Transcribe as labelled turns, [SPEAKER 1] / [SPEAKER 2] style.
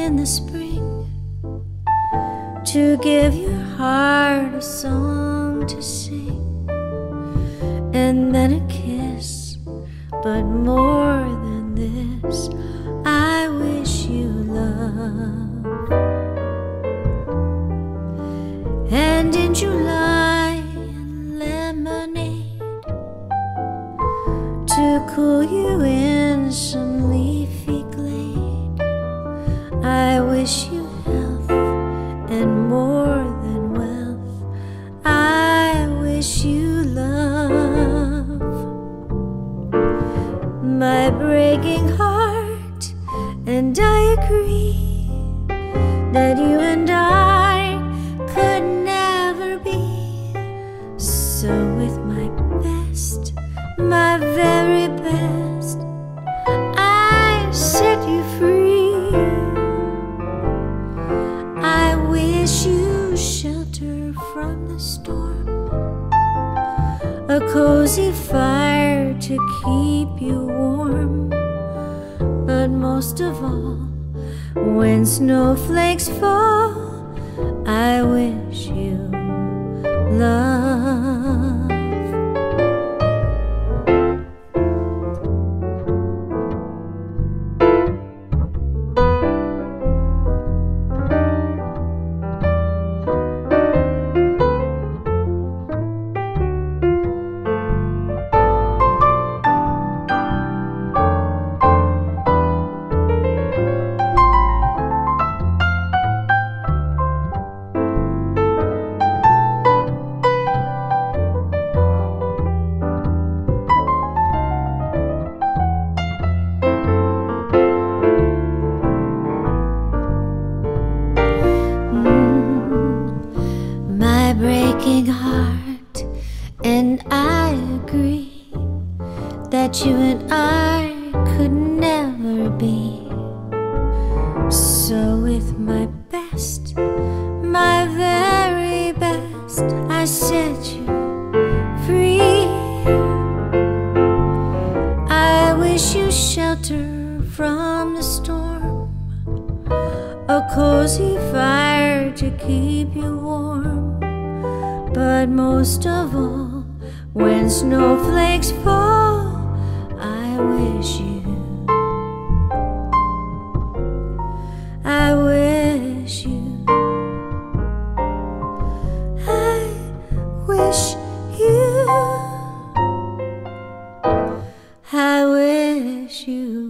[SPEAKER 1] in the spring, to give your heart a song to sing, and then a kiss. But more than this, I wish you love. And in July, lemonade to cool you in some leafy glade. I wish you health and more than wealth. I wish you love. My breaking heart and I agree that you and I could never be. So with my best, my very best, I set you free. I wish you shelter from the storm, a cozy fire to keep you warm. But most of all, when snowflakes fall, I wish you love. Breaking heart, and I agree that you and I could never be. So with my best, my very best, I set you free. I wish you shelter from the storm, a cozy fire to keep you warm. But most of all, when snowflakes fall, I wish you, I wish you, I wish you, I wish you.